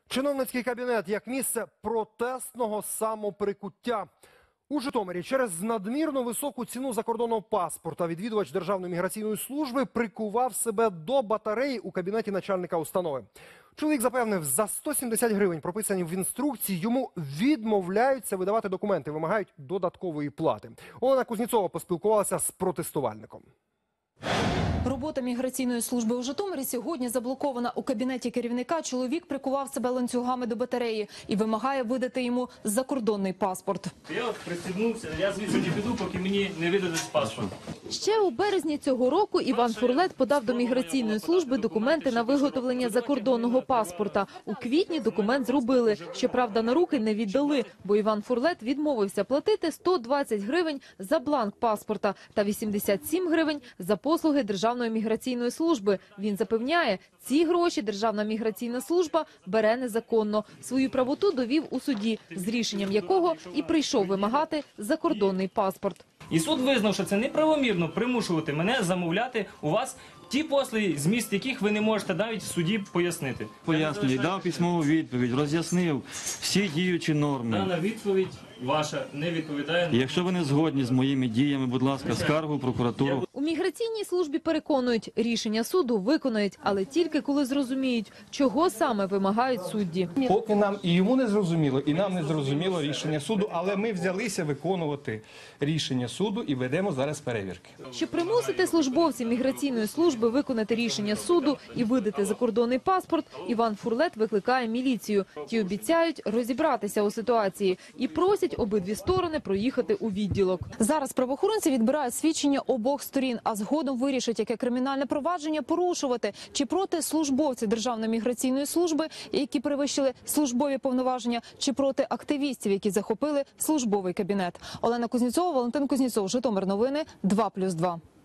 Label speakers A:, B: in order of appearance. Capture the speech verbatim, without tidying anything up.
A: Чиновницький кабінет як місце протестного самоприкуття. У Житомирі через надмірно високу ціну закордонного паспорта відвідувач Державної міграційної служби прикував себе до батареї у кабінеті начальника установи. Чоловік запевнив, за сто сімдесят гривень, прописані в інструкції, йому відмовляються видавати документи, вимагають додаткової плати. Олена Кузнєцова поспілкувалася з протестувальником.
B: Робота міграційної служби у Житомирі сьогодні заблокована. У кабінеті керівника чоловік прикував себе ланцюгами до батареї і вимагає видати йому закордонний паспорт.
C: Я от пристібнувся, я звідси не піду, поки мені не видадуть паспорт.
B: Ще у березні цього року Іван Фурлет подав до міграційної служби документи на виготовлення закордонного паспорта. У квітні документ зробили. Щоправда, на руки не віддали, бо Іван Фурлет відмовився платити сто двадцять гривень за бланк паспорта та вісімдесят сім гривень за послуги Державної міграційної служби. Він запевняє, ці гроші Державна міграційна служба бере незаконно. Свою правоту довів у суді, з рішенням якого і прийшов вимагати закордонний паспорт.
C: І суд визнав, що це неправомірно примушувати мене замовляти у вас ті послуги, зміст яких ви не можете навіть в суді пояснити.
D: Пояснюю, дав письмову відповідь, роз'яснив всі діючі норми.
C: Дана відповідь ваша не відповідає.
D: Якщо ви не згодні з моїми діями, будь ласка, скаргу в прокуратуру.
B: У міграційній службі переконують, рішення суду виконають, але тільки коли зрозуміють, чого саме вимагають судді.
E: Поки нам і йому не зрозуміло, і нам не зрозуміло рішення суду, але ми взялися виконувати рішення суду і ведемо зараз перевірки.
B: Щоб примусити службовців міграційної служби виконати рішення суду і видати закордонний паспорт, Іван Фурлет викликає міліцію. Ті обіцяють розібратися у ситуації і просять обидві сторони проїхати у відділок. Зараз правоохоронці відбирають свідчення обох сторін, а згодом вирішать, яке кримінальне провадження порушувати. Чи проти службовців Державної міграційної служби, які перевищили службові повноваження, чи проти активістів, які захопили службовий кабінет. Олена Кузнєцова, Валентин Кузнєцов, Житомир новини, два плюс два.